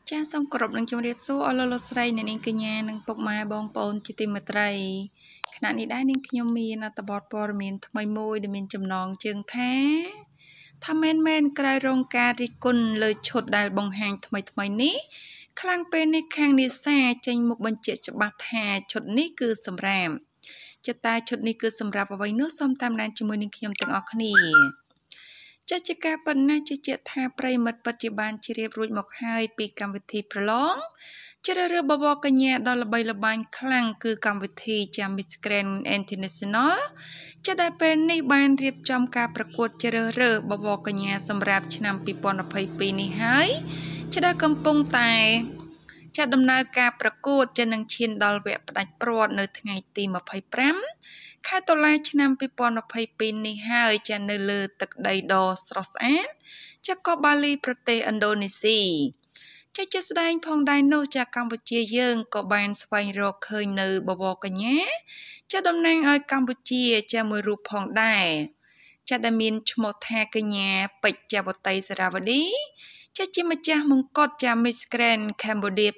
ចាសូមគោរពនឹងជម្រាបសួរអស់លោកស្រីអ្នកនាងកញ្ញានិងពុកម៉ែបងប្អូនជាទីមេត្រីខណៈនេះដែរនាងខ្ញុំមានអត្ថបទព័ត៌មានថ្មីមួយដែលមានចំណងជើងថាមែនក្រៅរងការរិះគន់លើឈុតដែលបង្ហាញថ្មីនេះខ្លាំងពេលនេះខាងនេសាចេញមុខបញ្ជាក់ច្បាស់ថាឈុតនេះគឺសម្រាប់ចតាឈុតនេះគឺសម្រាប់អ្វីនោះសូមតាមដានជាមួយនឹងខ្ញុំទាំងអស់គ្នាចាជាការប៉ុណ្ណាជឿជាក់ថាប្រិមិត្តពិតជាបានជ្រាបរួចមកហើយពីកម្មវិធីប្រឡងជ្រើសរើសបបរកញ្ញាដ៏ល្បីល្បាញខ្លាំងគឺកម្មវិធីចា Miss Grand International ចាដែលពេលនេះបានរៀបចំការប្រកួតជ្រើសរើសបបរកញ្ញាសម្រាប់ឆ្នាំ2022នេះហើយចាដែលកំពុងតែចាដំណើរការប្រកួតចានឹងឈានដល់វគ្គផ្ដាច់ព្រាត់នៅថ្ងៃទី25ខែតុលាឆ្នាំ2022នេះហើយចានៅលើទឹកដីដ៏ស្រស់ស្អាតចាកោះបាលីប្រទេសឥណ្ឌូនេស៊ីចាជាស្ដែងផងដែរនោះចាកម្ពុជាយើងក៏បានស្វែងរកឃើញនៅបវរកញ្ញាចាតំណាងឲ្យកម្ពុជាជាមួយរូបផងដែរចាដែលមានឈ្មោះថាកញ្ញាពេជ្រចាវតីសារវឌីចាជាម្ចាស់មង្គតចា Miss Grand Cambodia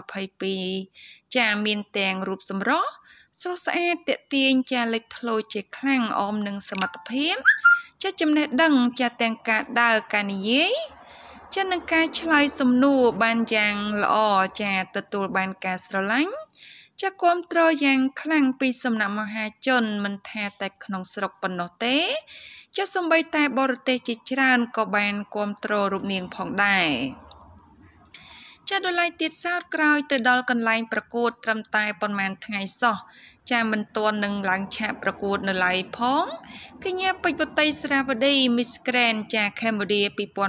2022ចាមានទាំងរូបសម្រស់ស្រស់ស្អាតទាក់ទាញចាលេចធ្លោជាខ្លាំងអមនឹងសមត្ថភាពចាចំណេះដឹងចាទាំងការដើរការនិយាយចានឹងការឆ្លើយសំណួរបានយ៉ាងល្អចាទទួលបានការស្រឡាញ់ចាគាំទ្រយ៉ាងខ្លាំងពីសំណាក់មហាជនមិនថាតែក្នុងស្រុកប៉ុណ្ណោះទេចាសូម្បីតែបរទេសជាច្រើនក៏បានគាំទ្ររូបនាងផងដែរចាដល់ឡែកទៀតសោតក្រោយទៅដល់កន្លែងប្រកួតត្រឹមតែប៉ុន្មានថ្ងៃសោះចាមិនទាន់នឹងឡើងឆាកប្រកួតនៅឡើយផងកញ្ញាពេជ្រវតីស្រាវឌី Miss Grand ចា Cambodia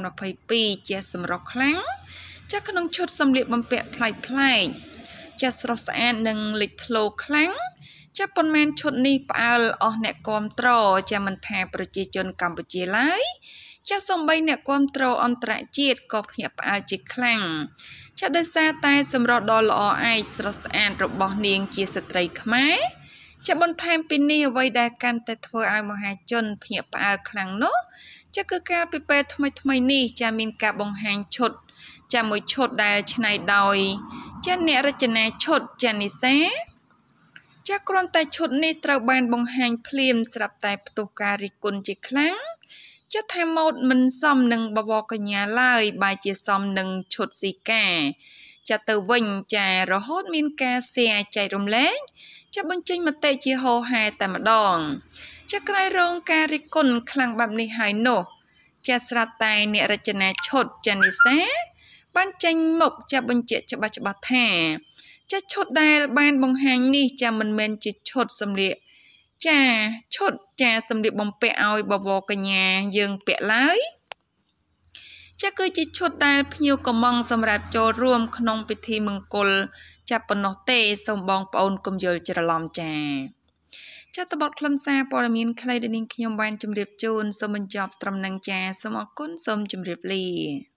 2022ជាសម្រស់ខ្លាំងចាក្នុងឈុតសម្លៀកបំពាក់ប្លែកចាស្រស់ស្អាតនិងលេចធ្លោខ្លាំងចាប៉ុន្មានឈុតនេះផ្អើលអស់អ្នកគាំទ្រចាមិនថាប្រជាជនកម្ពុជាឡើយចាសូម្បីអ្នកគាំទ្រអន្តរជាតិក៏ភ្ញាក់ផ្អើលជាខ្លាំងចាដោយសារតែសម្រស់ដ៏ល្អឯកស្រស់ស្អាតរបស់នាងជាស្ត្រីខ្មែរចាបន្ថែមពីនេះអ្វីដែលកាន់តែធ្វើឲ្យមហាជនភ្ញាក់ផ្អើលខ្លាំងនោះចាគឺការពីពេលថ្មីនេះចាមានការបង្ហាញឈុតចាមួយឈុតដែលឆ្នៃដោយចាអ្នករចនាឈុតចានិសាចាគ្រាន់តែឈុតនេះត្រូវបានបង្ហាញភ្លាមស្រាប់តែផ្ទុះការរិះគន់ជាខ្លាំងចាថាម៉ូដមិនសមនឹងបវរកញ្ញាឡើយបែរជាសមនឹងឈុតស៊ីកាចាទៅវិញចារហូតមានការแชร์ចែករំលែកចាបញ្ចេញមតិជាហូរហែតែម្ដងចាក្រោយរងការរិះគន់ខ្លាំងបែបនេះហើយនោះចាស្រាប់តែអ្នករចនាឈុតចានិសាបានចេញមុខចាបញ្ជាក់ច្បាស់ថាចាឈុតដែលបានបង្ហាញនេះចាមិនមែនជាឈុតសម្លៀកចាឈុតចាសម្លៀកបំពាក់ឲ្យបវរកញ្ញាយើងពាក់ឡើយចាគឺជាឈុតដែលភ្ញៀវកំងសម្រាប់ចូលរួមក្នុងពិធីមង្គលចាប់ប៉ុណ្ណោះទេសូមបងប្អូនកុំយល់ច្រឡំចាតបទខ្លឹមសារព័ត៌មានខ្លីដែលនាងខ្ញុំបានជម្រាបជូនសូមបញ្ចប់ត្រឹមនឹងចាសូមអរគុណសូមជម្រាបលា